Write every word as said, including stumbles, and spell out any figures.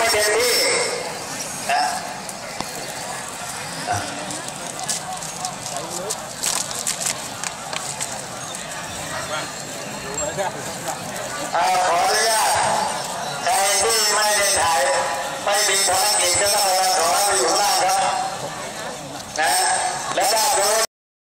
ไม่เต็มที่นะขออนุญาตใครที่ไม่ได้ถ่ายไม่มีภารกิจก็ต้องขอให้ไปอยู่ข้างล่างครับนะและถ้า